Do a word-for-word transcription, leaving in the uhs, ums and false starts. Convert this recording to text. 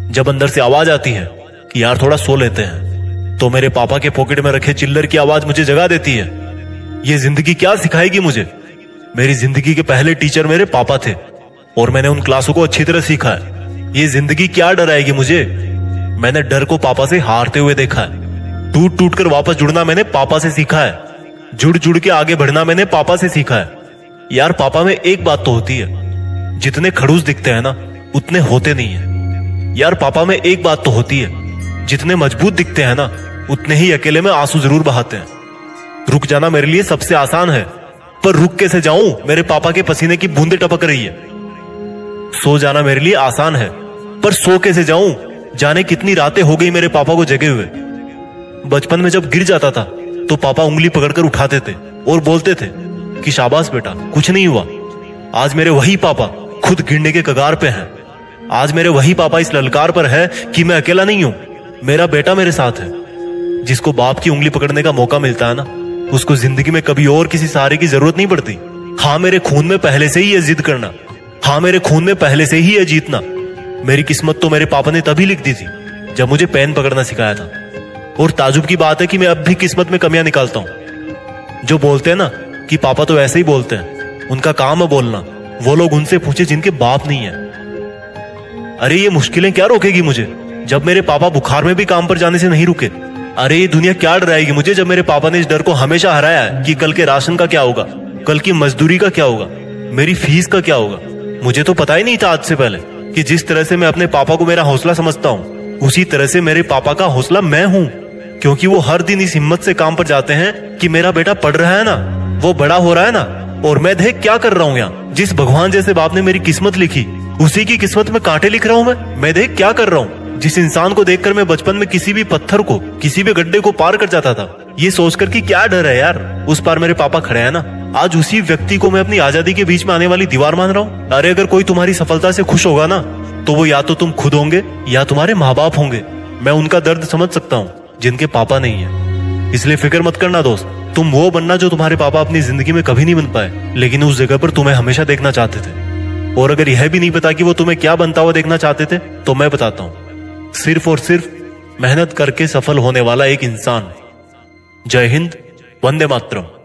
जब अंदर से आवाज आती है कि यार थोड़ा सो लेते हैं, तो मेरे पापा के पॉकेट में रखे चिल्लर की आवाज मुझे जगा देती है। ये जिंदगी क्या सिखाएगी मुझे? मेरी जिंदगी के पहले टीचर मेरे पापा थे और मैंने उन क्लासों को अच्छी तरह सीखा है। ये जिंदगी क्या डराएगी मुझे? मैंने डर को पापा से हारते हुए देखा है। टूट टूट कर वापस जुड़ना मैंने पापा से सीखा है। जुड़ जुड़ के आगे बढ़ना मैंने पापा से सीखा है। यार पापा में एक बात तो होती है, जितने खड़ूस दिखते हैं ना उतने होते नहीं है। यार पापा में एक बात तो होती है, जितने मजबूत दिखते हैं ना उतने ही अकेले में आंसू जरूर बहाते हैं। रुक जाना मेरे लिए सबसे आसान है, पर रुक कैसे जाऊं? मेरे पापा के पसीने की बूंदें टपक रही है। सो जाना मेरे लिए आसान है, पर सो कैसे जाऊं? जाने कितनी रातें हो गई मेरे पापा को जगे हुए। बचपन में जब गिर जाता था तो पापा उंगली पकड़कर उठाते थे और बोलते थे कि शाबाश बेटा, कुछ नहीं हुआ। आज मेरे वही पापा खुद गिरने के कगार पे हैं। आज मेरे वही पापा इस ललकार पर है कि मैं अकेला नहीं हूं, मेरा बेटा मेरे साथ है। जिसको बाप की उंगली पकड़ने का मौका मिलता है ना, उसको जिंदगी में कभी और किसी सहारे की जरूरत नहीं पड़ती। हाँ, मेरे खून में पहले से ही है जिद करना। हाँ, मेरे खून में पहले से ही है जीतना। मेरी किस्मत तो मेरे पापा ने तभी लिख दी थी जब मुझे पेन पकड़ना सिखाया था। और ताजुब की बात है कि मैं अब भी किस्मत में कमियां निकालता हूं। जो बोलते हैं ना कि पापा तो ऐसे ही बोलते हैं, उनका काम है बोलना, वो लोग उनसे पूछे जिनके बाप नहीं है। अरे ये मुश्किलें क्या रोकेगी मुझे जब मेरे पापा बुखार में भी काम पर जाने से नहीं रुके? अरे ये दुनिया क्या डराएगी मुझे जब मेरे पापा ने इस डर को हमेशा हराया है कि कल के राशन का क्या होगा, कल की मजदूरी का क्या होगा, मेरी फीस का क्या होगा। मुझे तो पता ही नहीं था आज से पहले कि जिस तरह से मैं अपने पापा को मेरा हौसला समझता हूँ, उसी तरह से मेरे पापा का हौसला मैं हूँ। क्योंकि वो हर दिन इस हिम्मत से काम पर जाते हैं कि मेरा बेटा पढ़ रहा है ना, वो बड़ा हो रहा है ना, और मैं देख क्या कर रहा हूँ यहाँ। जिस भगवान जैसे बाप ने मेरी किस्मत लिखी, उसी की किस्मत में कांटे लिख रहा हूँ मैं मैं देख क्या कर रहा हूँ। जिस इंसान को देखकर मैं बचपन में किसी भी पत्थर को, किसी भी गड्ढे को पार कर जाता था, ये सोचकर कि क्या डर है यार, उस पार मेरे पापा खड़े हैं ना। आज उसी व्यक्ति को मैं अपनी आजादी के बीच में आने वाली दीवार मान रहा हूँ। अरे अगर कोई तुम्हारी सफलता से खुश होगा ना, तो वो या तो तुम खुद होंगे या तुम्हारे माँ बाप होंगे। मैं उनका दर्द समझ सकता हूँ जिनके पापा नहीं है। इसलिए फिक्र मत करना दोस्त, तुम वो बनना जो तुम्हारे पापा अपनी जिंदगी में कभी नहीं बन पाए, लेकिन उस जगह पर तुम्हें हमेशा देखना चाहते थे। और अगर यह भी नहीं पता कि वो तुम्हें क्या बनता हुआ देखना चाहते थे, तो मैं बताता हूँ, सिर्फ और सिर्फ मेहनत करके सफल होने वाला एक इंसान। जय हिंद, वंदे मातरम।